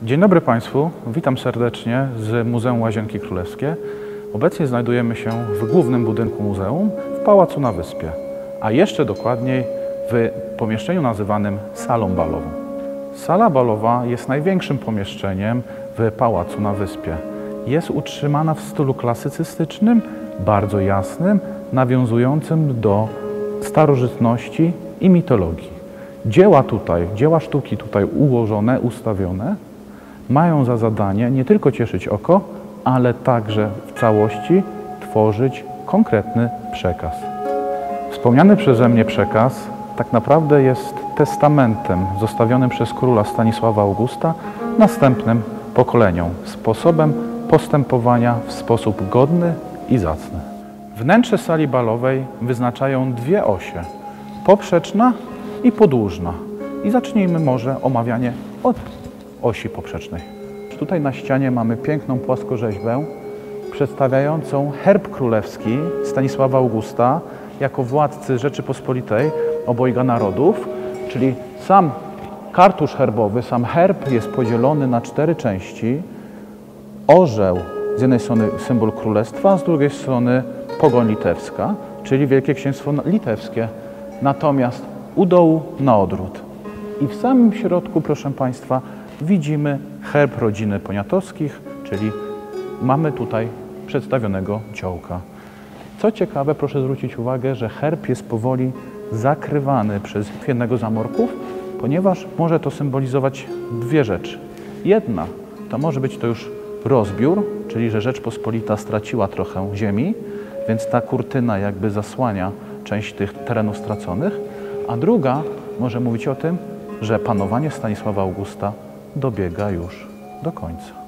Dzień dobry Państwu, witam serdecznie z Muzeum Łazienki Królewskie. Obecnie znajdujemy się w głównym budynku muzeum, w Pałacu na Wyspie, a jeszcze dokładniej w pomieszczeniu nazywanym salą balową. Sala balowa jest największym pomieszczeniem w Pałacu na Wyspie. Jest utrzymana w stylu klasycystycznym, bardzo jasnym, nawiązującym do starożytności i mitologii. Dzieła sztuki tutaj ułożone, ustawione, mają za zadanie nie tylko cieszyć oko, ale także w całości tworzyć konkretny przekaz. Wspomniany przeze mnie przekaz tak naprawdę jest testamentem zostawionym przez króla Stanisława Augusta następnym pokoleniom, sposobem postępowania w sposób godny i zacny. Wnętrze sali balowej wyznaczają dwie osie, poprzeczna i podłużna. I zacznijmy może omawianie od osi poprzecznej. Tutaj na ścianie mamy piękną płaskorzeźbę przedstawiającą herb królewski Stanisława Augusta jako władcy Rzeczypospolitej obojga narodów, czyli sam kartusz herbowy, sam herb jest podzielony na 4 części. Orzeł z jednej strony symbol królestwa, z drugiej strony pogoń litewska, czyli Wielkie Księstwo Litewskie, natomiast u dołu na odwrót. I w samym środku, proszę Państwa, widzimy herb rodziny Poniatowskich, czyli mamy tutaj przedstawionego ciołka. Co ciekawe, proszę zwrócić uwagę, że herb jest powoli zakrywany przez jednego z amorków, ponieważ może to symbolizować dwie rzeczy. Jedna to może być to już rozbiór, czyli że Rzeczpospolita straciła trochę ziemi, więc ta kurtyna jakby zasłania część tych terenów straconych, a druga może mówić o tym, że panowanie Stanisława Augusta dobiega już do końca.